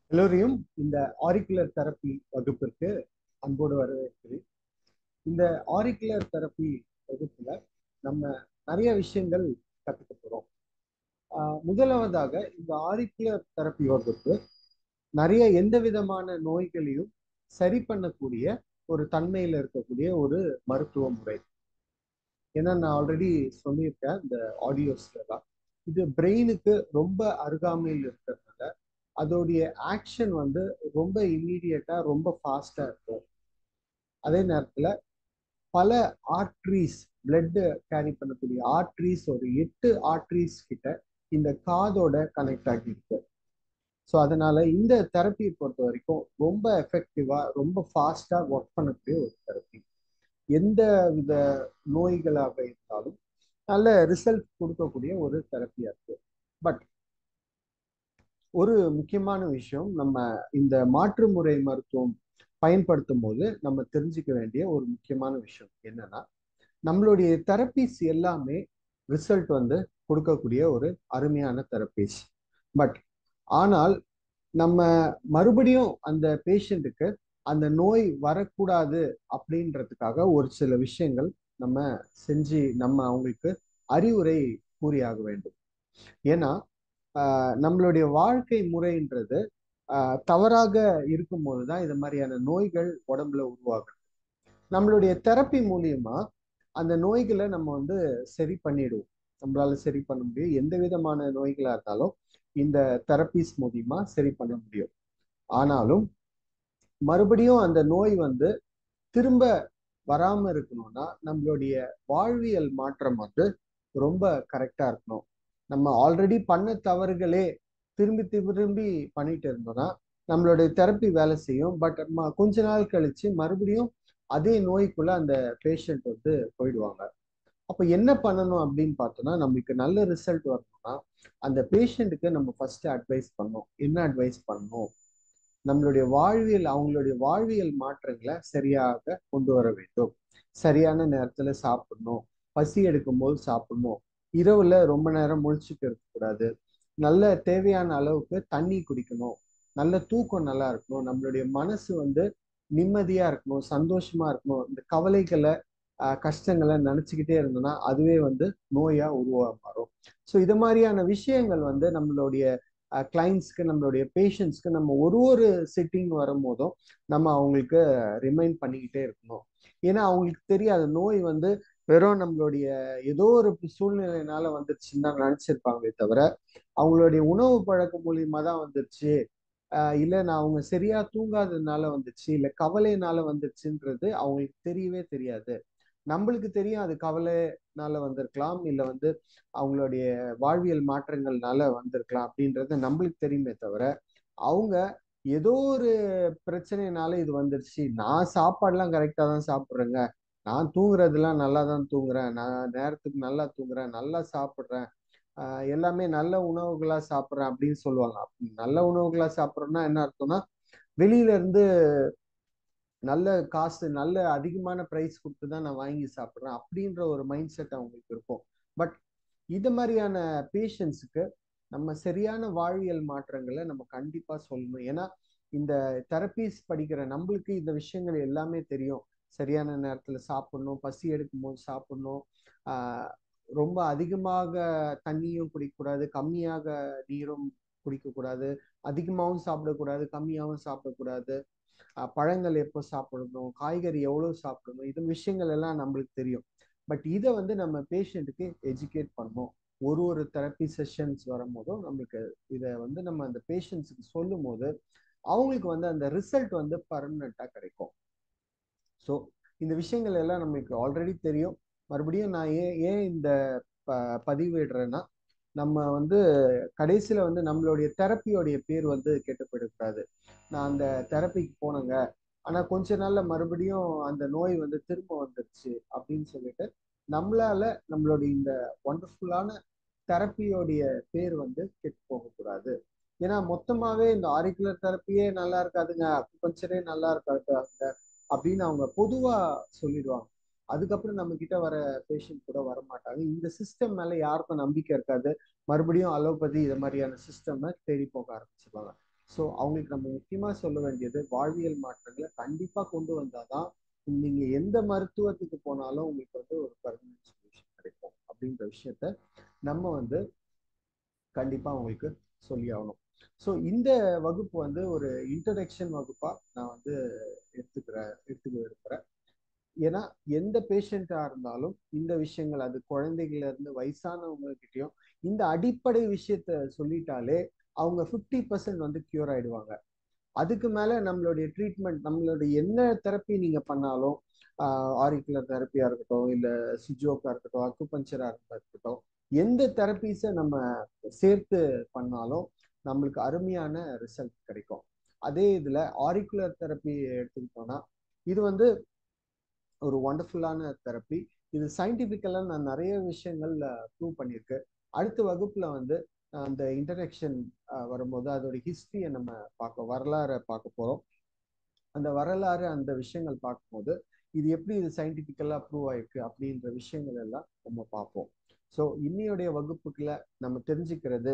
எல்லோரையும் இந்த auricular therapy வகுப்பிற்கு அன்போடு வரவேற்கிறேன். இந்த ஆரிக்குலர் தெரப்பி வகுப்புல நம்ம நிறைய விஷயங்கள் கற்றுக்க போறோம். முதலாவதாக இந்த ஆரிக்குலர் தெரப்பி வகுப்பு நிறைய எந்த விதமான நோய்களையும் சரி பண்ணக்கூடிய ஒரு தன்மையில இருக்கக்கூடிய ஒரு மருத்துவ முறை. ஏன்னா நான் ஆல்ரெடி சொல்லியிருக்கேன் இந்த ஆடியோஸ்ல தான், இது பிரெயினுக்கு ரொம்ப அருகாமையில் இருக்கிறதுனால அதோடைய ஆக்ஷன் வந்து ரொம்ப இம்மீடியட்டா ரொம்ப ஃபாஸ்டா இருக்கும். அதே நேரத்துல பல ஆர்ட்ரீஸ், பிளட் கேரி பண்ணக்கூடிய ஆர்ட்ரீஸ், ஒரு 8 ஆர்ட்ரீஸ் கிட்ட இந்த காதோட கனெக்ட் ஆகியிருக்கு. ஸோ அதனால இந்த தெரப்பியை பொறுத்த வரைக்கும் ரொம்ப எஃபெக்டிவா ரொம்ப ஃபாஸ்டா ஒர்க் பண்ணக்கூடிய ஒரு தெரப்பி. எந்த வித நோய்களாக இருந்தாலும் நல்ல ரிசல்ட் கொடுக்கக்கூடிய ஒரு தெரப்பியா இருக்கு. பட் ஒரு முக்கியமான விஷயம், நம்ம இந்த மாற்று முறை மருத்துவம் பயன்படுத்தும் போது நம்ம தெரிஞ்சுக்க வேண்டிய ஒரு முக்கியமான விஷயம் என்னன்னா, நம்மளுடைய தெரப்பிஸ் எல்லாமே ரிசல்ட் வந்து கொடுக்கக்கூடிய ஒரு அருமையான தெரப்பிஸ். பட் ஆனால் நம்ம மறுபடியும் அந்த பேஷண்ட்டுக்கு அந்த நோய் வரக்கூடாது அப்படின்றதுக்காக ஒரு சில விஷயங்கள் நம்ம செஞ்சு நம்ம அவங்களுக்கு அறிவுரை கூறியாக வேண்டும். ஏன்னா நம்மளுடைய வாழ்க்கை முறைன்றது தவறாக இருக்கும்போது தான் இது மாதிரியான நோய்கள் உடம்புல உருவாகுது. நம்மளுடைய தெரப்பி மூலியமா அந்த நோய்களை நம்ம வந்து சரி பண்ணிடுவோம். நம்மளால சரி பண்ண முடியும். எந்த விதமான நோய்களா இருந்தாலும் இந்த தெரப்பிஸ் மூலியமா சரி பண்ண முடியும். ஆனாலும் மறுபடியும் அந்த நோய் வந்து திரும்ப வராம இருக்கணும்னா நம்மளுடைய வாழ்வியல் மாற்றம் வந்து ரொம்ப கரெக்டா இருக்கணும். நம்ம ஆல்ரெடி பண்ண தவறுகளே திரும்பி திரும்பி பண்ணிட்டு இருந்தோம்னா நம்மளுடைய தெரப்பி வேலை செய்யும். பட் கொஞ்ச நாள் கழிச்சு மறுபடியும் அதே நோய்க்குள்ள அந்த பேஷண்ட் வந்து போயிடுவாங்க. அப்ப என்ன பண்ணணும் அப்படின்னு பார்த்தோம்னா, நம்மளுக்கு நல்ல ரிசல்ட் வரணும்னா அந்த பேஷண்ட்டுக்கு நம்ம ஃபர்ஸ்ட் அட்வைஸ் பண்ணணும். என்ன அட்வைஸ் பண்ணணும்? நம்மளுடைய வாழ்வியல், அவங்களுடைய வாழ்வியல் மாற்றங்களை சரியாக கொண்டு வர வேண்டும். சரியான நேரத்துல சாப்பிடணும், பசி எடுக்கும் போது சாப்பிடணும், இரவுல ரொம்ப நேரம் முழிச்சுட்டு இருக்கக்கூடாது, நல்ல தேவையான அளவுக்கு தண்ணி குடிக்கணும், நல்ல தூக்கம் நல்லா இருக்கணும், நம்மளுடைய மனசு வந்து நிம்மதியா இருக்கணும், சந்தோஷமா இருக்கணும். இந்த கவலைகளை கஷ்டங்களை நினைச்சுக்கிட்டே இருந்தோம்னா அதுவே வந்து நோயா உருவா மாறும். ஸோ இது மாதிரியான விஷயங்கள் வந்து நம்மளுடைய கிளைண்ட்ஸ்க்கு, நம்மளுடைய பேஷண்ட்ஸ்க்கு நம்ம ஒரு ஒரு சிட்டிங் வரும்போதும் நம்ம அவங்களுக்கு ரிமைண்ட் பண்ணிக்கிட்டே இருக்கணும். ஏன்னா அவங்களுக்கு தெரியாது நோய் வந்து வெறும் நம்மளுடைய ஏதோ ஒரு சூழ்நிலையினால வந்துருச்சுன்னு தான் நினைச்சிருப்பாங்களே தவிர, அவங்களுடைய உணவு பழக்கம் மூலியமா தான் வந்துருச்சு, இல்ல நான் அவங்க சரியா தூங்காததுனால வந்துச்சு, இல்ல கவலையினால வந்துச்சுன்றது அவங்களுக்கு தெரியவே தெரியாது. நம்மளுக்கு தெரியும் அது கவலைனால வந்திருக்கலாம், இல்ல வந்து அவங்களுடைய வாழ்வியல் மாற்றங்கள்னால வந்திருக்கலாம் அப்படின்றது நம்மளுக்கு தெரியுமே தவிர, அவங்க ஏதோ ஒரு பிரச்சனைனால இது வந்துருச்சு, நான் சாப்பாடுலாம் கரெக்டா தான் சாப்பிட்றேங்க, நான் தூங்குறதெல்லாம் நல்லா தான் தூங்குறேன், நான் நேரத்துக்கு நல்லா தூங்குறேன், நல்லா சாப்பிட்றேன், எல்லாமே நல்ல உணவுகளா சாப்பிட்றேன் அப்படின்னு சொல்லுவாங்க. நல்ல உணவுகளா சாப்பிட்றோம்னா என்ன அர்த்தம்னா, வெளியில இருந்து நல்ல காசு, நல்ல அதிகமான பிரைஸ் கொடுத்து தான் நான் வாங்கி சாப்பிட்றேன் அப்படின்ற ஒரு மைண்ட் செட் அவங்களுக்கு இருக்கும். பட் இது மாதிரியான பேஷண்ட்ஸுக்கு நம்ம சரியான வாழ்வியல் மாற்றங்களை நம்ம கண்டிப்பா சொல்லணும். ஏன்னா இந்த தெரப்பிஸ் படிக்கிற நம்மளுக்கு இந்த விஷயங்கள் எல்லாமே தெரியும். சரியான நேரத்துல சாப்பிடணும், பசி எடுக்கும் போது சாப்பிடணும், ஆஹ் ரொம்ப அதிகமாக தண்ணியும் குடிக்கக்கூடாது, கம்மியாக நீரும் குடிக்கக்கூடாது, அதிகமாகவும் சாப்பிடக்கூடாது, கம்மியாகவும் சாப்பிடக்கூடாது, பழங்கள் எப்போ சாப்பிடணும், காய்கறி எவ்வளவு சாப்பிடணும், இது விஷயங்கள் எல்லாம் நம்மளுக்கு தெரியும். பட் இதை வந்து நம்ம பேஷண்ட்டுக்கு எஜுகேட் பண்ணணும். ஒரு ஒரு தெரப்பி செஷன்ஸ் வரும்போதும் நம்மளுக்கு இதை வந்து நம்ம அந்த பேஷண்ட்ஸுக்கு சொல்லும் போது அவங்களுக்கு வந்து அந்த ரிசல்ட் வந்து பர்மனண்டா கிடைக்கும். ஸோ இந்த விஷயங்கள் எல்லாம் நமக்கு ஆல்ரெடி தெரியும். மறுபடியும் நான் ஏன் இந்த பதிவிடுறேன்னா, நம்ம வந்து கடைசியில வந்து நம்மளுடைய தெரப்பியோடைய பேர் வந்து கெட்டு போயிடக்கூடாது. நான் அந்த தெரப்பிக்கு போனேங்க, ஆனா கொஞ்ச நாள்ல மறுபடியும் அந்த நோய் வந்து திரும்ப வந்துருச்சு அப்படின்னு சொல்லிட்டு நம்மளால நம்மளுடைய இந்த ஒண்டர்ஃபுல்லான தெரப்பியோடைய பேர் வந்து கெட்டு போகக்கூடாது. ஏன்னா மொத்தமாவே இந்த ஆரிக்குலர் தெரப்பியே நல்லா இருக்காதுங்க, அக்குபஞ்சரே நல்லா இருக்காதுங்க அப்படின்னு அவங்க பொதுவா சொல்லிடுவாங்க. அதுக்கப்புறம் நம்ம கிட்ட வர பேஷண்ட் கூட வர மாட்டாங்க. இந்த சிஸ்டம் மேல யாருக்கும் நம்பிக்கை இருக்காது. மறுபடியும் அலோபதி இது மாதிரியான சிஸ்டம் தேடி போக ஆரம்பிச்சிருவாங்க. ஸோ அவங்களுக்கு நம்ம முக்கியமாக சொல்ல வேண்டியது வாழ்வியல் மாற்றங்களை கண்டிப்பாக கொண்டு வந்தாதான் நீங்கள் எந்த மருத்துவத்துக்கு போனாலும் உங்களுக்கு வந்து ஒரு பர்மனன்ட் சொல்யூஷன் கிடைக்கும் அப்படின்ற விஷயத்த நம்ம வந்து கண்டிப்பாக உங்களுக்கு சொல்லி ஆகணும். ஸோ இந்த வகுப்பு வந்து ஒரு இன்ட்ரடக்ஷன் வகுப்பாக நான் வந்து எடுத்துக்க இருக்கிறேன். ஏன்னா எந்த பேஷண்டா இருந்தாலும் இந்த விஷயங்கள், அது குழந்தைகள்ல இருந்து வயசானவங்க கிட்டயும் இந்த அடிப்படை விஷயத்த சொல்லிட்டாலே அவங்க 50% வந்து கியூர் ஆயிடுவாங்க. அதுக்கு மேல நம்மளுடைய ட்ரீட்மெண்ட், நம்மளுடைய என்ன தெரப்பி நீங்க பண்ணாலும், ஆரிக்குலர் தெரப்பியா இருக்கட்டும், இல்ல சிஜோக்கா இருக்கட்டும், அக்குபஞ்சரா இருக்கட்டும், எந்த தெரப்பிஸை நம்ம சேர்த்து பண்ணாலும் நம்மளுக்கு அருமையான ரிசல்ட் கிடைக்கும். அதே இதுல ஆரிக்குலர் தெரப்பி எடுத்துக்கிட்டோம்னா இது வந்து ஒரு ஒண்டர்ஃபுல்லான தெரப்பி. இது சயின்டிபிக்கலா நான் நிறைய விஷயங்கள் ப்ரூவ் பண்ணியிருக்கேன். அடுத்த வகுப்புல வந்து அந்த இன்டராக்ஷன் வரும்போது அதோட ஹிஸ்டரியை நம்ம வரலாறை பார்க்க போறோம். அந்த வரலாறு, அந்த விஷயங்கள் பார்க்கும்போது இது எப்படி இது சயின்டிபிக்கலா ப்ரூவ் ஆயிருக்கு அப்படின்ற விஷயங்கள் எல்லாம் நம்ம பார்ப்போம். ஸோ இன்னையுடைய வகுப்புக்குள்ள நம்ம தெரிஞ்சுக்கிறது,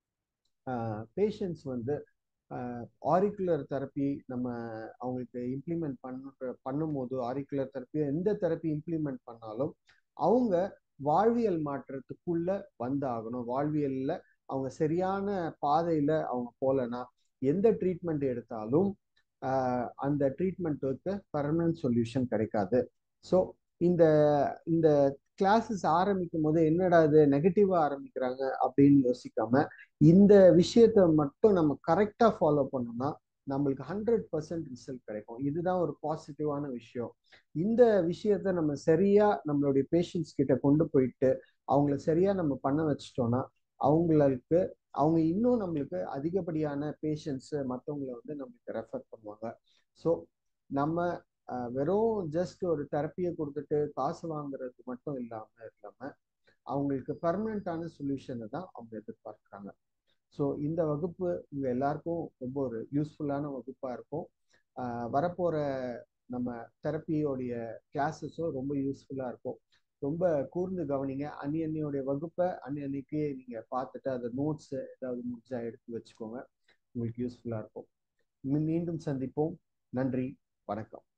பேஷண்ட்ஸ் வந்து ஆரிக்குலர் தெரப்பி நம்ம அவங்களுக்கு இம்ப்ளிமெண்ட் பண்ணும்போது, ஆரிக்குலர் தெரப்பி எந்த தெரப்பி இம்ப்ளிமெண்ட் பண்ணாலும் அவங்க வாழ்வியல் மாற்றத்துக்குள்ள வந்தாகணும். வாழ்வியல்ல அவங்க சரியான பாதையில அவங்க போலனா எந்த ட்ரீட்மெண்ட் எடுத்தாலும் அந்த ட்ரீட்மெண்ட்டுக்கு பர்மனன்ட் சொல்யூஷன் கிடைக்காது. ஸோ இந்த இந்த கிளாஸஸ் ஆரம்பிக்கும் போது என்னடா இது நெகட்டிவா ஆரம்பிக்கிறாங்க அப்படின்னு யோசிக்காம இந்த விஷயத்த மட்டும் நம்ம கரெக்டா ஃபாலோ பண்ணோம்னா நம்மளுக்கு 100% ரிசல்ட் கிடைக்கும். இதுதான் ஒரு பாசிட்டிவான விஷயம். இந்த விஷயத்த நம்ம சரியா நம்மளுடைய பேஷண்ட்ஸ் கிட்ட கொண்டு போயிட்டு அவங்கள சரியா நம்ம பண்ண வச்சிட்டோம்னா அவங்களுக்கு அவங்க இன்னும் நம்மளுக்கு அதிகப்படியான பேஷண்ட்ஸ் மற்றவங்களை வந்து நம்மளுக்கு ரெஃபர் பண்ணுவாங்க. ஸோ நம்ம வெறும் ஜஸ்ட் ஒரு தெரப்பியை கொடுத்துட்டு காசு வாங்குறது மட்டும் இல்லாம அவங்களுக்கு பர்மனண்டான சொல்யூஷனை தான் அவங்க எதிர்பார்க்குறாங்க. ஸோ இந்த வகுப்பு உங்க எல்லாருக்கும் ரொம்ப ஒரு யூஸ்ஃபுல்லான வகுப்பா இருக்கும். வரப்போற நம்ம தெரப்பியோடைய கிளாஸஸும் ரொம்ப யூஸ்ஃபுல்லா இருக்கும். ரொம்ப கூர்ந்து கவனிங்க. அன்னியோடைய வகுப்பை அன்னைக்கு நீங்க பார்த்துட்டு அதை நோட்ஸ் ஏதாவது முடிஞ்சா எடுத்து வச்சுக்கோங்க. உங்களுக்கு யூஸ்ஃபுல்லா இருக்கும். மீண்டும் சந்திப்போம். நன்றி, வணக்கம்.